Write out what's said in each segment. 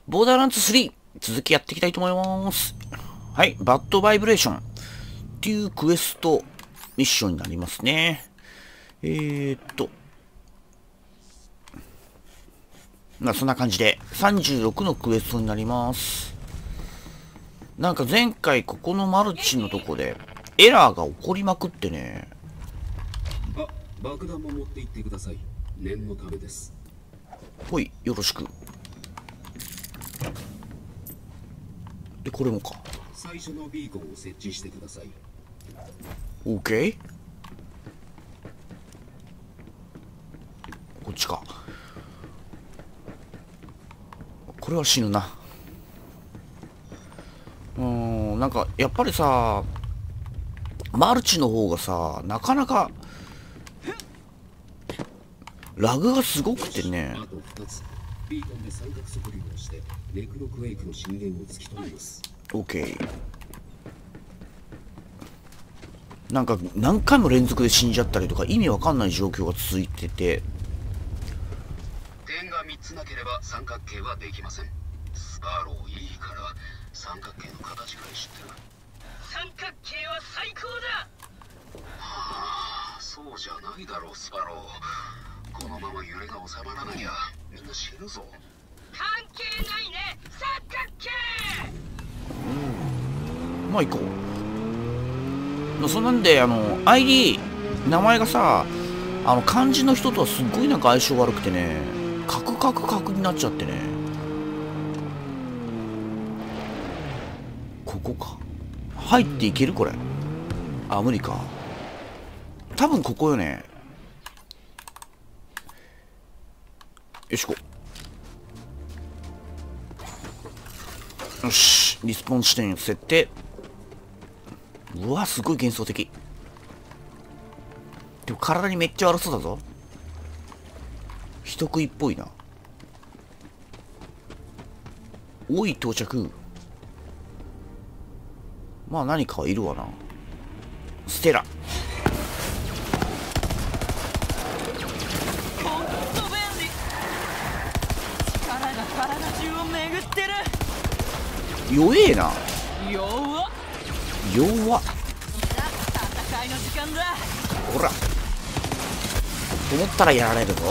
ボーダーランズ3、続きやっていきたいと思います。はい、バッドバイブレーションっていうクエストミッションになりますね。まあそんな感じで、36のクエストになります。なんか前回ここのマルチのとこで、エラーが起こりまくってね。 爆弾も持って行ってください。念のためです。 ほい、よろしく。で、これもか。 最初のビーコンを設置してください。 OK？ こっちか。これは死ぬな。なんか、やっぱりさ、マルチの方がさ、なかなか、ラグがすごくてね。 あと2つ。ビーコンで三角測量をして、ネクロクエイクの震源を突き止めます。 OK。なんか、何回も連続で死んじゃったりとか、意味わかんない状況が続いてて。 点が3つなければ三角形はできません。スパローいいから、三角形の形くらい知ってる。 三角形は最高だ。 はあ、そうじゃないだろう、スパロー。このまま揺れが収まらなきゃ、みんな死ぬぞ。 関係ないね、三角形。 まあ行こう。そんなんで、ID、名前がさ、漢字の人とはすっごいなんか相性悪くてね、カクカクカクになっちゃってね。ここか。入っていけるこれ。あ、無理か。多分ここよね。よしこ。よし。リスポン地点設定。うわ、すごい幻想的。でも体にめっちゃ悪そうだぞ。人食いっぽいな。おい、到着。まあ何かはいるわな。ステラ。 ほんと便利。力が体中を巡ってる。 弱えな。 弱っ。 弱っ。 戦いの時間だ。 ほら。と思ったらやられるぞ。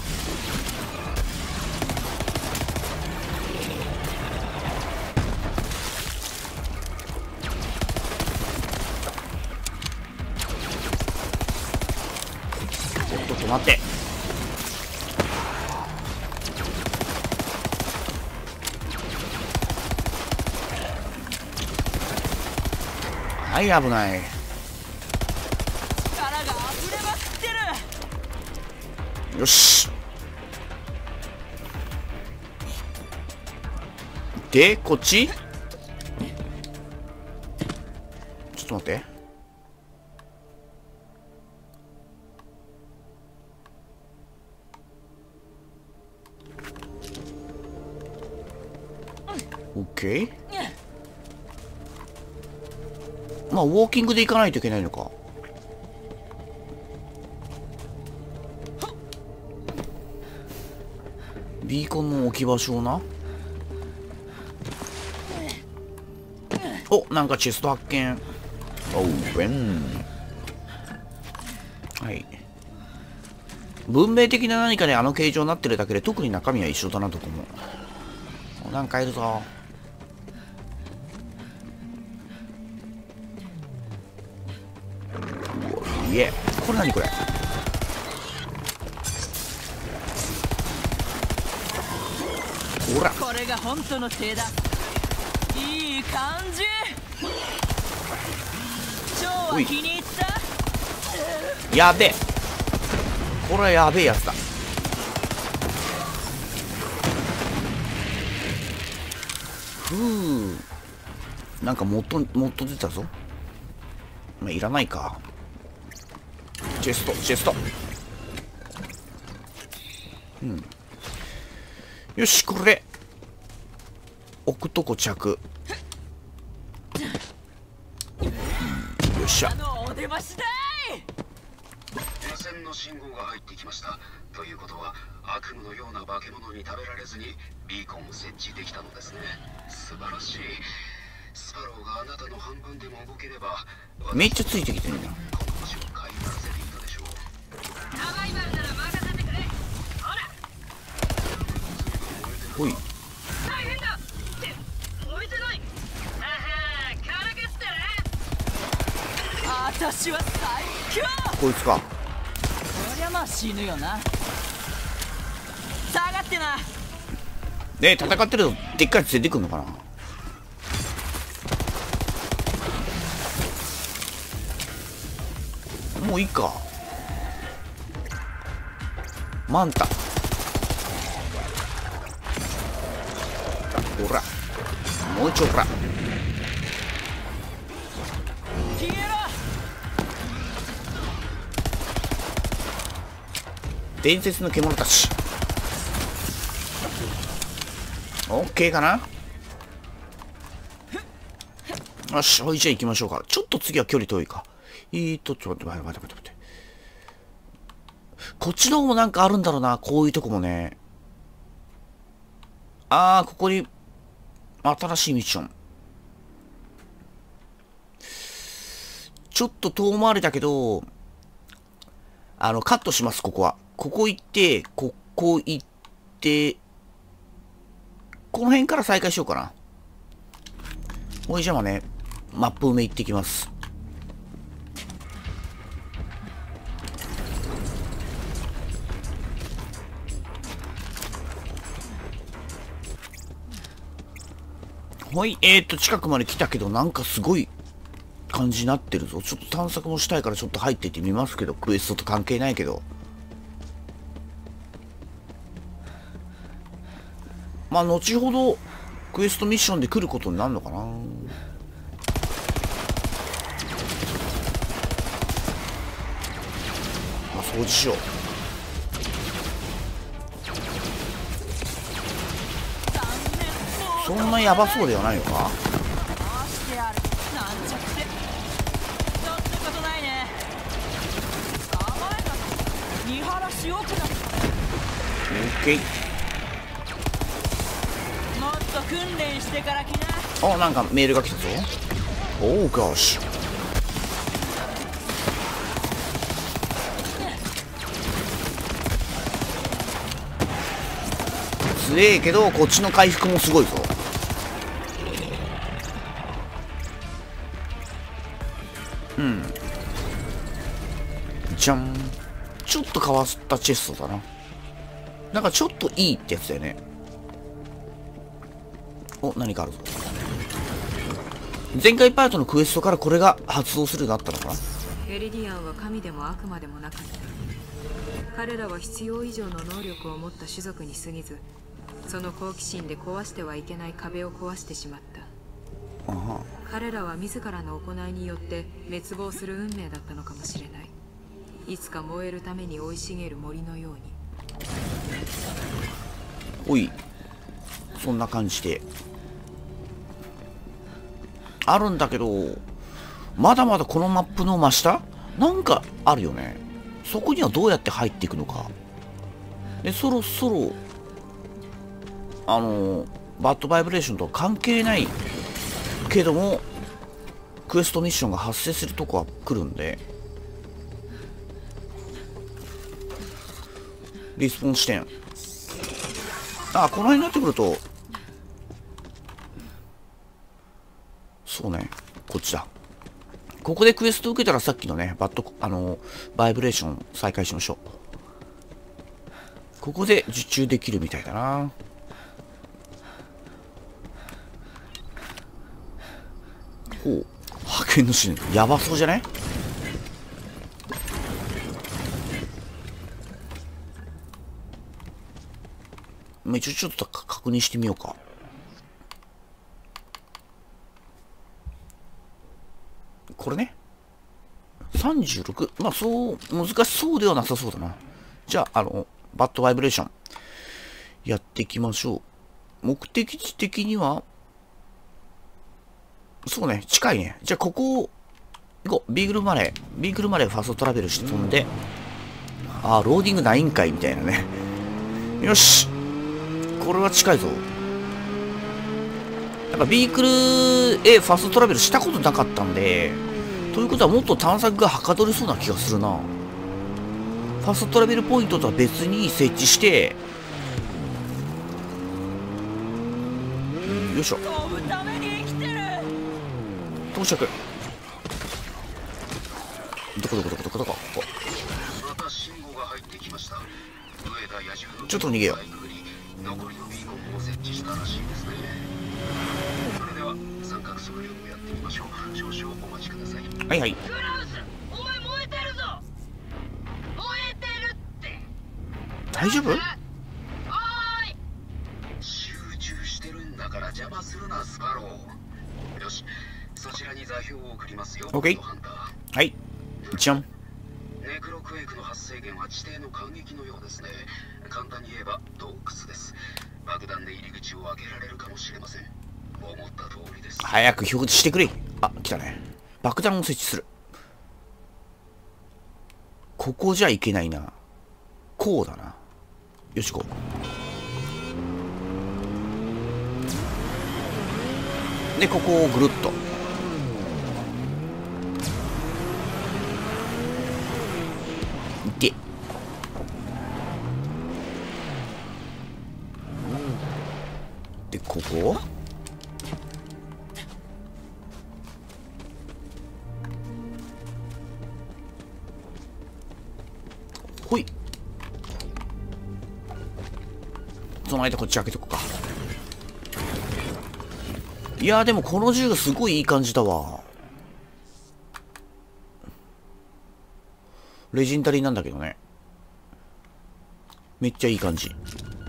ちょっと待って。はい、危ない。 力が溢れまくってる。 よし。で、こっち？ちょっと待って。オッケー。まあ、ウォーキングで行かないといけないのか。ビーコンの置き場所をな。お、なんかチェスト発見。オープン。はい。文明的な何かであの形状になってるだけで特に中身は一緒だなとこも。なんかいるぞ。いえ、これ何これ。ほら。 これが本当の手だ。いい感じ。超は気に入った。 やべえ。これはやべえやつだ。ふう。なんかもっと出たぞ。まあ、いらないか。チェスト、チェスト。うん。よし、これ。置くとこ着。よっしゃ。 お出ましだい。 無線の信号が入ってきました。ということは悪夢のような化け物に食べられずにビーコンを設置できたのですね。素晴らしい。スパローがあなたの半分でも動ければ、 めっちゃついてきてるな。 この星を回復させていたでしょう。 サバイバルなら任せてくれ。ほらほい。 大変だって燃えてない。ははーからかったら私は最強。 こいつか。 そりゃまあ死ぬよな。下がってな。 ね、戦ってるとでっかいやつ出てくんのかな。もういいか。マンタ。ほら。もうちょほら。 消えろ。 伝説の獣たち。オッケーかな。よし、ほいじゃあ行きましょうか。ちょっと次は距離遠いか。ちょっと待って。こっちの方もなんかあるんだろうな。こういうとこもね。ここに、新しいミッション。ちょっと遠回りだけど、カットします、ここは。ここ行って、ここ行って、この辺から再開しようかな。ほいじゃあね、マップ埋め行ってきます。ほい、近くまで来たけど、なんかすごい感じになってるぞ。ちょっと探索もしたいからちょっと入っていってみますけど、クエストと関係ないけど。まあ、後ほど、クエストミッションで来ることになるのかな。まあ、掃除しよう。そんなヤバそうではないのか。 回してやる。なんちゃってちょっとことないね。甘えた見晴らしよくなった。 オッケー。 もっと訓練してから来な。 なんかメールが来たぞ。おうゴッシュ。強えけどこっちの回復もすごいぞ。じゃん。ちょっと変わったチェストだな。なんかちょっといいってやつだよね。何かあるぞ。前回パートのクエストからこれが発動するようになったのかな。 エリディアンは神でも悪魔でもなかった。彼らは必要以上の能力を持った種族に過ぎず、その好奇心で壊してはいけない壁を壊してしまった。彼らは自らの行いによって滅亡する運命だったのかもしれない。いつか燃えるために生い茂る森のように。 おい、そんな感じであるんだけど、まだまだこのマップの真下なんかあるよね。そこにはどうやって入っていくのか。で、そろそろバッドバイブレーションとは関係ないけどもクエストミッションが発生するとこは来るんで、リスポーン地点、この辺になってくると、そうね、こっちだ。ここでクエスト受けたらさっきのね、バイブレーション再開しましょう。ここで受注できるみたいだな。ほう、派遣のシーンやばそうじゃね。一応ちょっと確認してみようか。これね、36、まあそう難しそうではなさそうだな。じゃあバッドバイブレーションやっていきましょう。目的地的にはそうね、近いね。じゃあここ行こう。ビーグルマレーファーストトラベルして飛んで、ローディング9回みたいなね。よし、 これは近いぞ。なんかビークルへファストトラベルしたことなかったんで、ということはもっと探索がはかどりそうな気がするな。ファストトラベルポイントとは別に設置して、よいしょ、 飛ぶために生きてる。 到着。どこここ。 また信号が入ってきました。上田野獣のちょっと逃げよう。残りのビーコンを設置したらしいですね。それでは三角測量をやってみましょう。少々お待ちください。 はいはい。 クラウス、お前燃えてるぞ。燃えてるって大丈夫？ おーい。 集中してるんだから邪魔するな、スパロー。よし、そちらに座標を送りますよ。 オッケーハンター。 はいじゃん。 ネクロクエイクの発生源は地底の間隙のようですね。簡単に言えば洞窟です。爆弾で入り口を開けられるかもしれません。思った通りです。 早く表示してくれ。あ、来たね。爆弾を設置する。ここじゃいけないな。こうだな。よし、こう。で、ここをぐるっと。いけ。で、ここほい。その間こっち開けとこうか。いやーでもこの銃がすごいいい感じだわ。レジェンダリーなんだけどね。めっちゃいい感じ。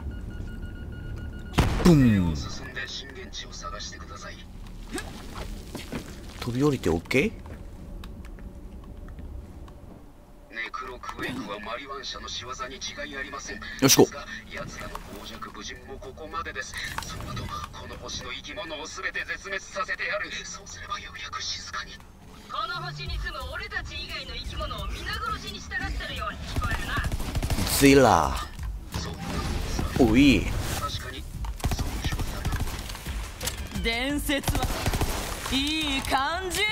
ブン。 進んで震源地を探してください。 飛び降りて OK？ ネクロクエイクはマリワン社の仕業に違いありません。 よしこう。 奴らの傍若無人もここまでです。その後この星の生き物を全て絶滅させてやる。そうすればようやく静かに。 この星に住む俺たち以外の生き物を皆殺しに従ってるように聞こえるな。 ゼラー。おい。 確かにそういう表だな。 伝説はいい感じ。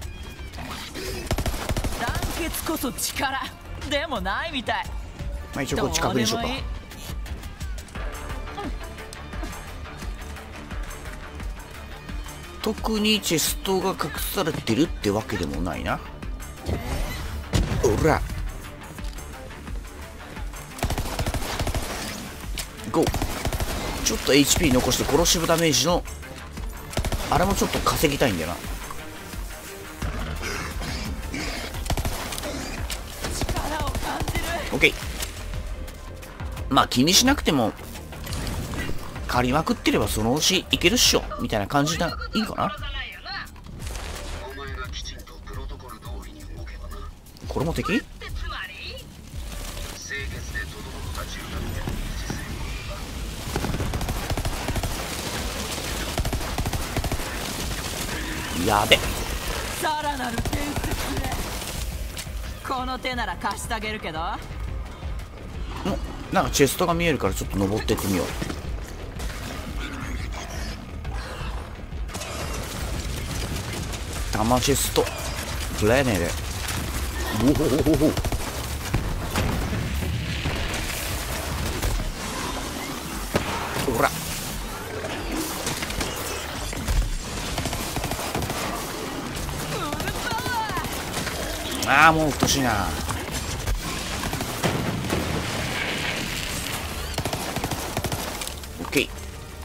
団結こそ力でもないみたい。 まあ一応こっち確認しようか。 どうでもいい。 特にチェストが隠されてるってわけでもないな。おらゴー。ちょっと HP 残して殺しブダメージのあれもちょっと稼ぎたいんだよな。 力を感じる。 OK。 まあ気にしなくても借りまくってればそのうちいけるっしょみたいな感じでいいかな。 お前がきちんとプロトコル通りに動けばな。 これも敵？ ってつまり清潔で整った銃が見て維持することだ。 やべ。 さらなる伝説へ。この手なら貸してあげるけど。 なんかチェストが見えるからちょっと登ってってみよう。玉チェストプレーネーでほらああもううっとしいな。オッケー。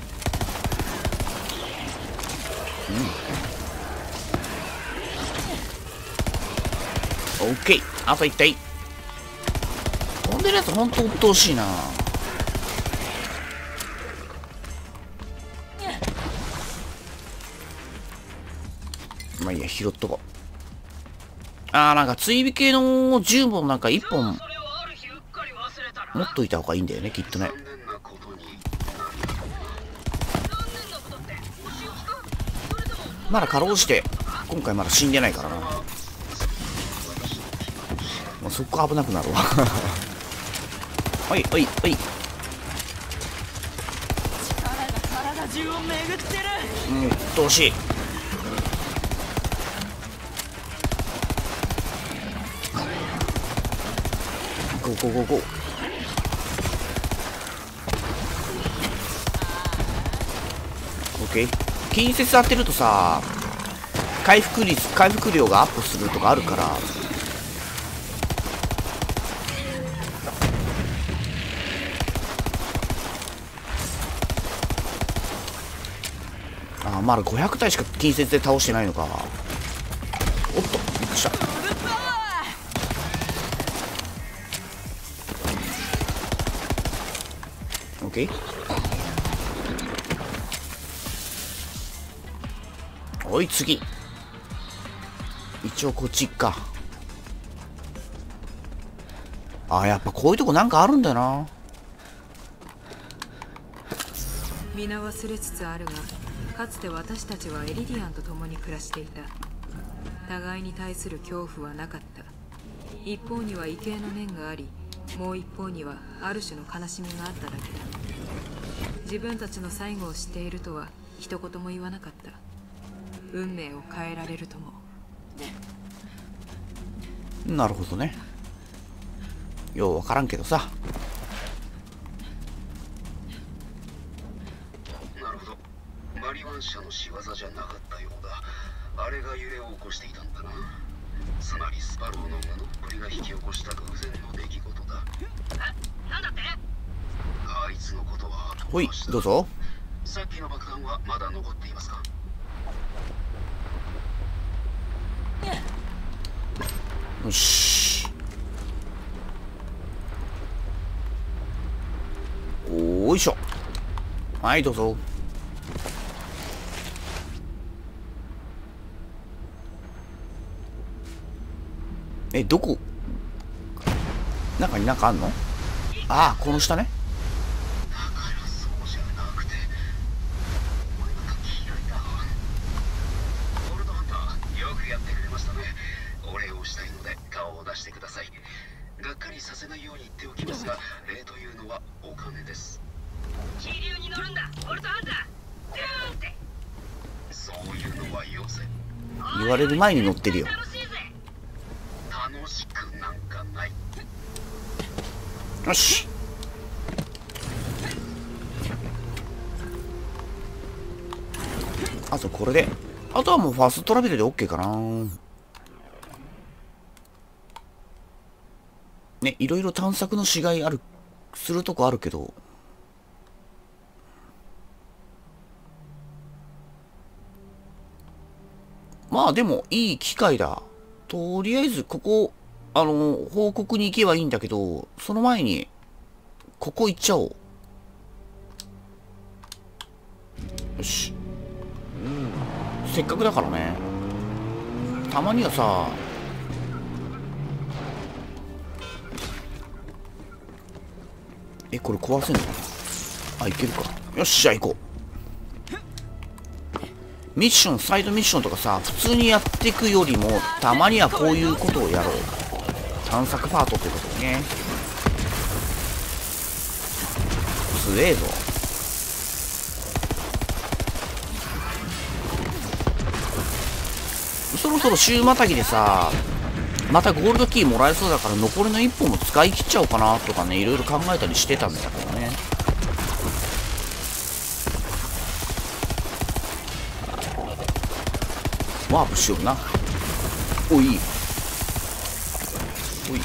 オッケー。あと1体。飛んでるやつほんとうっとうしいな。まあいいや、拾っとこう。なんか追尾系の銃もなんか1本それをある日うっかり忘れたら持っといた方がいいんだよね、きっとね。 残念なことに残念なことってお仕置きか。それともまだかろうじて今回まだ死んでないからな。もうそこ危なくなるわ。はいはいはい。 中を巡ってる。 どうしい。ゴーゴーゴーゴー。オッケー。近接当てるとさ、回復量がアップするとかあるから。まだ500体しか近接で倒してないのか。おっと、びっくりした。オッケー。おい、次。一応こっちか。やっぱこういうとこなんかあるんだよな。 皆忘れつつあるが、かつて私たちはエリディアンと共に暮らしていた。互いに対する恐怖はなかった。一方には畏敬の念があり、もう一方にはある種の悲しみがあっただけだ。自分たちの最後を知っているとは一言も言わなかった。運命を変えられるとも。 なるほどね。ようわからんけどさ。 なるほど。マリワン社の仕業じゃなかったようだ。あれが揺れを起こしていたんだな。つまりスパローの無能っぷりが引き起こした偶然の出来事だ。 なんだって？ あいつのことはほい、どうぞ。 さっきの爆弾はまだ残っていますか？ よし。おいしょ。はい、どうぞ。どこ？中になんかあんの？この下ね。 だからそうじゃなくて、お前が嫌いだ。ゴールドハンター、よくやってくれましたね。お礼をしたいので顔を出してください。がっかりさせないように言っておきますが、礼というのはお金です。 気流に乗るんだ、ゴールドハンター。ドゥーンって。 そういうのはよせ。 言われる前に乗ってるよ。 楽しいぜ。 楽しくなんかない。 よし。あとこれで、あとはもうファーストトラベルで OK かな。ね、いろいろ探索のしがいある、するとこあるけど、まあでもいい機会だ。とりあえずここ、報告に行けばいいんだけど、その前に、ここ行っちゃおう。よし。せっかくだからね。たまにはさ、これ壊せんの？いけるか。よっしゃ、行こう。ミッション、サイドミッションとかさ、普通にやっていくよりも、たまにはこういうことをやろう。探索パートってことでね。強えぞ。そろそろ週またぎでさ、またゴールドキーもらえそうだから残りの1本も使い切っちゃおうかなとかね、いろいろ考えたりしてたんだけどね。ワープしような。おい。おい。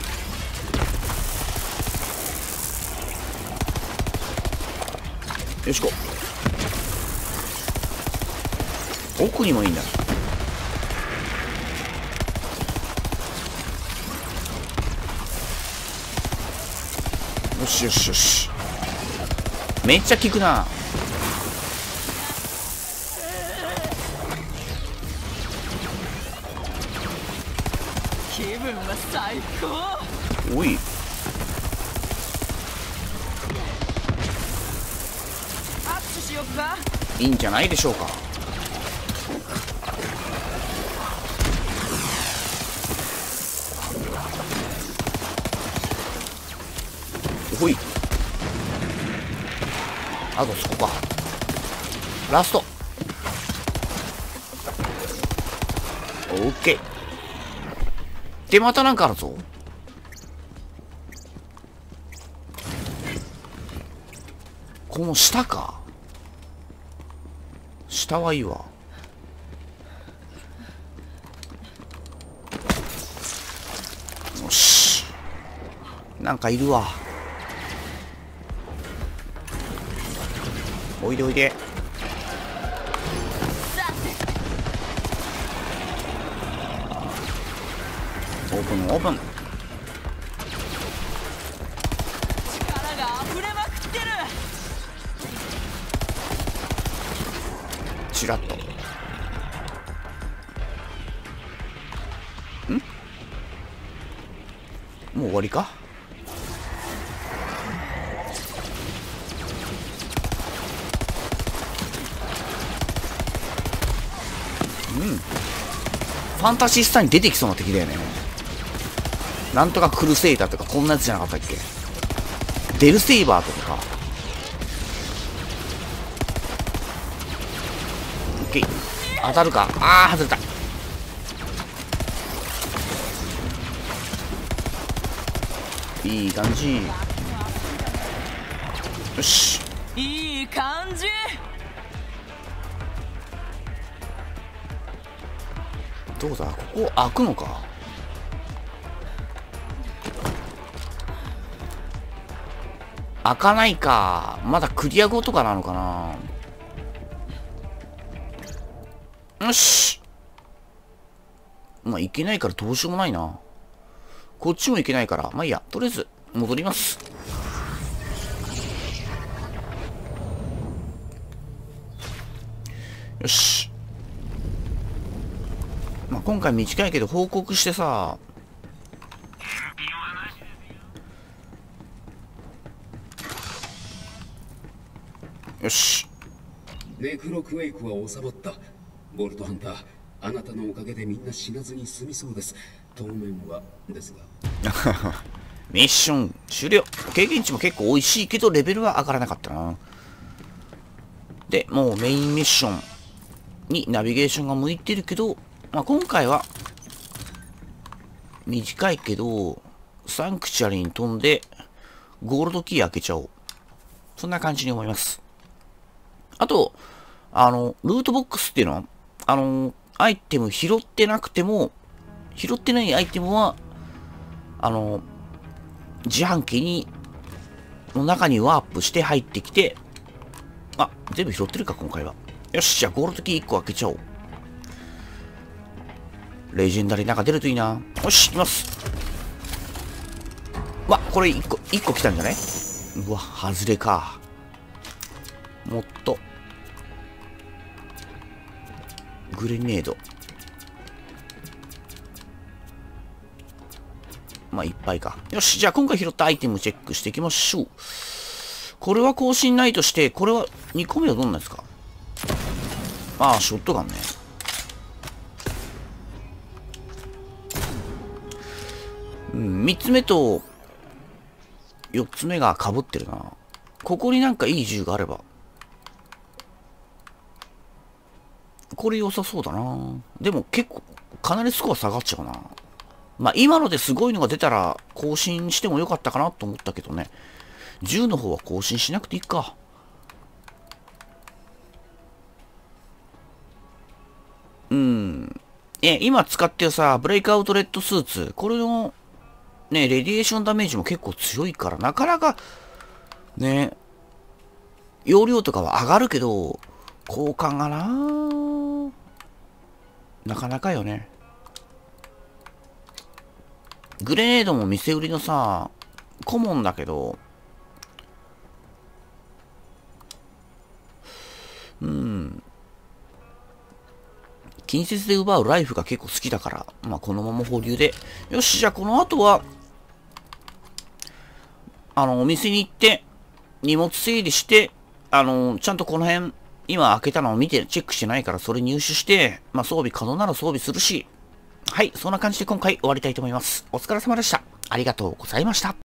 よしこ。奥にもいいんだ。よしよしよし。めっちゃ効くな。 気分は最高。 おい。 握手しよっか。 いいんじゃないでしょうか。ほい。あとそこか。 ラスト。オッケー。で、またなんかあるぞ。この下か。下はいいわ。よし。なんかいるわ。おいでおいで。オープンオープン。 力が溢れまくってる。 チラッと。もう終わりか。ファンタシースターに出てきそうな敵だよね。なんとかクルセイダーとかこんなやつじゃなかったっけ。デルセイバーとかか。オッケー。当たるか。あー、外れた。いい感じ。よし。 いい感じ。 どうだ、ここ開くのか。開かないか。まだクリア後とかなのかな。よし。まあ、いけないからどうしようもないな。こっちもいけないから。まあいいや。とりあえず、戻ります。よし。まあ、今回短いけど報告してさ。よし。 ネクロクエイクは収まった。ボルトハンター、あなたのおかげでみんな死なずに済みそうです。当面はですが。 ミッション終了。経験値も結構美味しいけどレベルは上がらなかったな。で、もうメインミッションにナビゲーションが向いてるけど、まあ、今回は短いけどサンクチュアリに飛んでゴールドキー開けちゃおう。そんな感じに思います。あと、ルートボックスっていうのは、アイテム拾ってなくても、拾ってないアイテムは、自販機の中にワープして入ってきて、あ、全部拾ってるか、今回は。よし、じゃあゴールドキー1個開けちゃおう。レジェンダリーなんか出るといいな。よし、行きます。わ、これ1個来たんじゃない？うわ、外れか。もっと。グレネード。まあ、いっぱいか。よし、じゃあ今回拾ったアイテムチェックしていきましょう。これは更新ないとして、これは2個目はどんなですか？ああ、ショットガンね。3つ目と4つ目が被ってるな。ここになんかいい銃があれば。これ良さそうだな。でも結構、かなりスコア下がっちゃうな。まあ今のですごいのが出たら更新してもよかったかなと思ったけどね。銃の方は更新しなくていいか。今使ってるさ、ブレイクアウトレッドスーツ。これの、ね、レディエーションダメージも結構強いから、なかなか、ね、容量とかは上がるけど、交換がなかなかよね。グレネードも店売りのさ、コモンだけど、近接で奪うライフが結構好きだから、まあこのまま保留で。よし、じゃあこの後は、お店に行って、荷物整理して、ちゃんとこの辺、今開けたのを見て、チェックしてないからそれ入手して、まあ装備可能なら装備するし、はい、そんな感じで今回終わりたいと思います。お疲れ様でした。ありがとうございました。